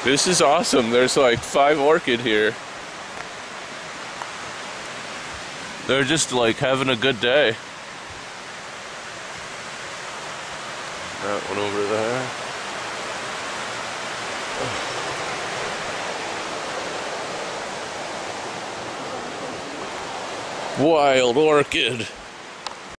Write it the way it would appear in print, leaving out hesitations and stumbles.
This is awesome. There's like 5 orchid here. They're just like having a good day. That one over there. Wild orchid.